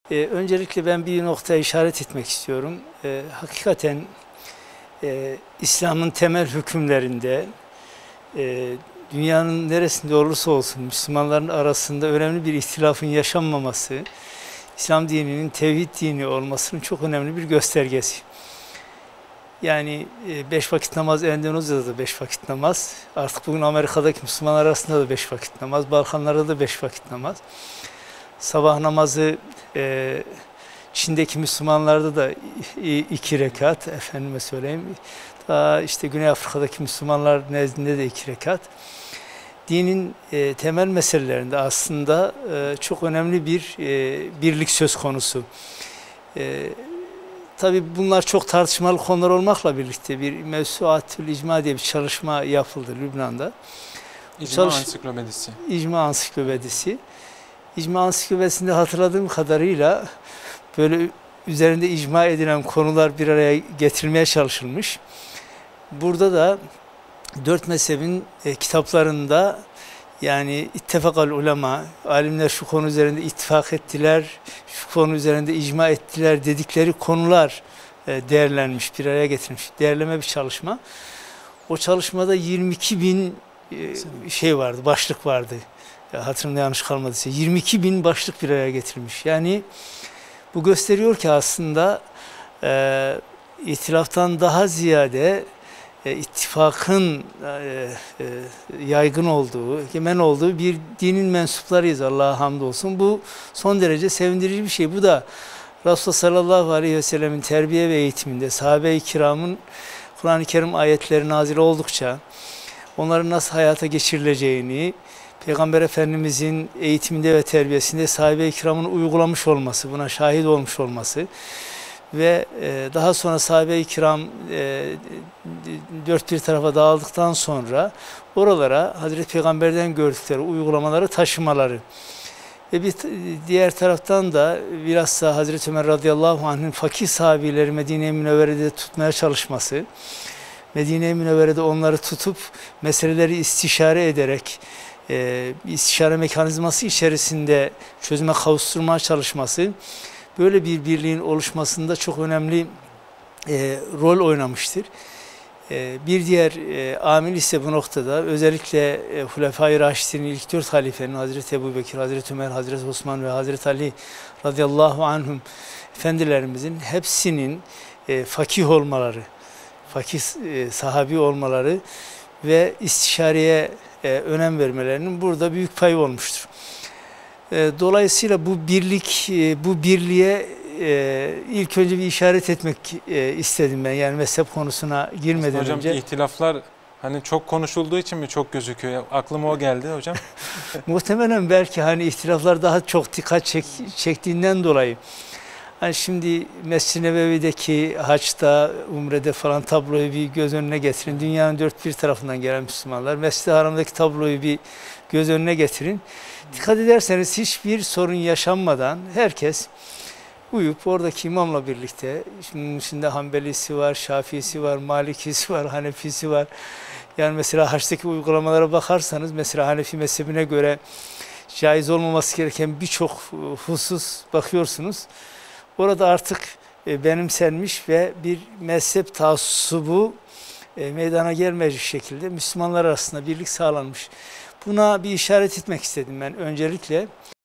Öncelikle ben bir noktaya işaret etmek istiyorum. Hakikaten İslam'ın temel hükümlerinde dünyanın neresinde olursa olsun Müslümanların arasında önemli bir ihtilafın yaşanmaması, İslam dininin tevhid dini olmasının çok önemli bir göstergesi. Yani 5 vakit namaz, Endonezya'da da 5 vakit namaz, artık bugün Amerika'daki Müslümanlar arasında da 5 vakit namaz, Balkanlarda da 5 vakit namaz. Sabah namazı Çin'deki Müslümanlarda da 2 rekat, efendime söyleyeyim. Daha işte Güney Afrika'daki Müslümanlar nezdinde de 2 rekat. Dinin temel meselelerinde aslında çok önemli bir birlik söz konusu. Tabii bunlar çok tartışmalı konular olmakla birlikte bir Mevsuatül İcma diye bir çalışma yapıldı Lübnan'da. İcma Ansiklopedisi. İcma Ansiklopedisi. İcma Ansiklopedisi'nde hatırladığım kadarıyla böyle üzerinde icma edilen konular bir araya getirilmeye çalışılmış. Burada da 4 mezhebin kitaplarında yani ittifakal ulema, alimler şu konu üzerinde ittifak ettiler, şu konu üzerinde icma ettiler dedikleri konular değerlenmiş, bir araya getirilmiş. Değerleme bir çalışma. O çalışmada 22 bin şey vardı, başlık vardı. Hatırımda yanlış kalmadıysa 22 bin başlık bir araya getirilmiş. Yani bu gösteriyor ki aslında ihtilaftan daha ziyade ittifakın yaygın olduğu, egemen olduğu bir dinin mensuplarıyız, Allah'a hamdolsun. Bu son derece sevindirici bir şey. Bu da Resulullah sallallahu aleyhi ve sellemin terbiye ve eğitiminde sahabe-i kiramın Kur'an-ı Kerim ayetleri nazil oldukça onların nasıl hayata geçirileceğini, Peygamber Efendimizin eğitiminde ve terbiyesinde sahabe-i kiramın uygulamış olması, buna şahit olmuş olması ve daha sonra sahabe-i kiram dört bir tarafa dağıldıktan sonra oralara Hazreti Peygamber'den gördükleri uygulamaları taşımaları ve bir diğer taraftan da bilhassa Hazreti Ömer radıyallahu anh'ın fakih sahabileri Medine-i Münevvere'de tutmaya çalışması, Medine-i Münevvere'de onları tutup meseleleri istişare ederek istişare mekanizması içerisinde çözüme kavuşturmaya çalışması böyle bir birliğin oluşmasında çok önemli rol oynamıştır. Bir diğer amil ise bu noktada özellikle Hulefai Raşid'in ilk 4 halifenin Hazreti Ebubekir, Hazreti Ömer, Hazreti Osman ve Hazreti Ali radıyallahu anhum efendilerimizin hepsinin fakih olmaları, fakih sahabi olmaları ve istişareye önem vermelerinin burada büyük payı olmuştur. Dolayısıyla bu birliğe ilk önce bir işaret etmek istedim ben. Yani mezhep konusuna girmeden hocam, önce. ihtilaflar hani çok konuşulduğu için mi çok gözüküyor? Aklıma o geldi hocam. Muhtemelen belki hani ihtilaflar daha çok dikkat çektiğinden dolayı. Hani şimdi Mescid-i Nebevi'deki haçta, umrede falan tabloyu bir göz önüne getirin. Dünyanın dört bir tarafından gelen Müslümanlar. Mescid-i Haram'daki tabloyu bir göz önüne getirin. Dikkat ederseniz hiçbir sorun yaşanmadan herkes uyup oradaki imamla birlikte, şimdi Hanbelisi var, Şafiisi var, Malikisi var, Hanefisi var. Yani mesela haçtaki uygulamalara bakarsanız mesela Hanefi mezhebine göre caiz olmaması gereken birçok husus bakıyorsunuz. Orada artık benimsenmiş ve bir mezhep taassubu meydana gelmeyecek şekilde Müslümanlar arasında birlik sağlanmış. Buna bir işaret etmek istedim ben öncelikle.